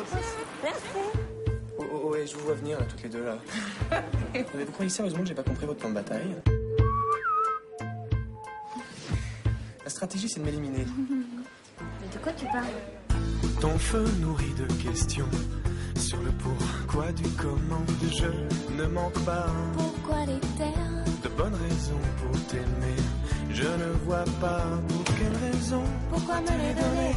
Merci. Oh, ouais, je vous vois venir, là, toutes les deux, là. Vous croyez sérieusement que j'ai pas compris votre plan de bataille? La stratégie, c'est de m'éliminer. Mais de quoi tu parles? Ton feu nourri de questions sur le pourquoi du comment de je ne manque pas. Pourquoi les terres? De bonnes raisons pour t'aimer. Je ne vois pas pour quelle raison. Pourquoi me les donner?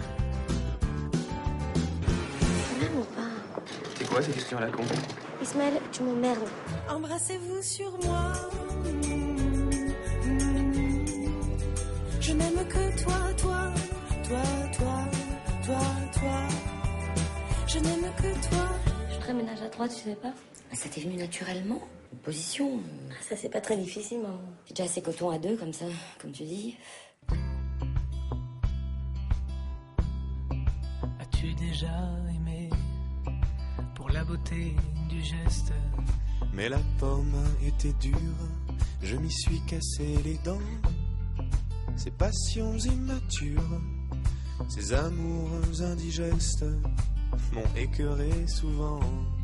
Tu m'aimes ou pas? C'est quoi ces questions à la con? Ismaël, tu m'emmerdes. Embrassez-vous sur moi. Je n'aime que toi, toi, toi, toi, toi, toi. Je n'aime que toi. Je ferais ménage à trois, tu sais pas? Ça t'est venu naturellement? Une position? Ça, c'est pas très difficile, maman. C'est déjà assez coton à deux, comme ça, comme tu dis. As-tu déjà aimé pour la beauté du geste? Mais la pomme était dure, je m'y suis cassé les dents. Ces passions immatures, ces amours indigestes m'ont écœuré souvent.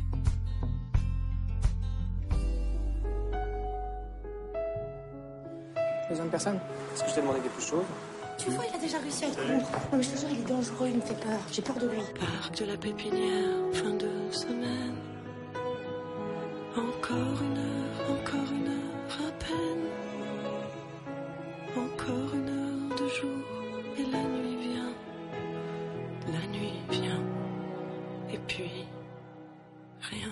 Besoin de personne? Est-ce que je t'ai demandé quelque chose? Tu vois, il a déjà réussi à être con. Non, mais je te jure, il est dangereux, il me fait peur. J'ai peur de lui. Parc de la Pépinière, fin de semaine. Encore une heure à peine. Encore une heure de jour, et la nuit vient. La nuit vient, et puis rien.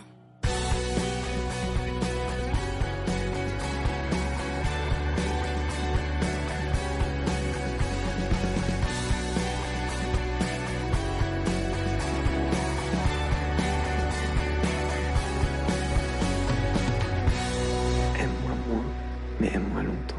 Aime-moi moins, mais aime-moi longtemps.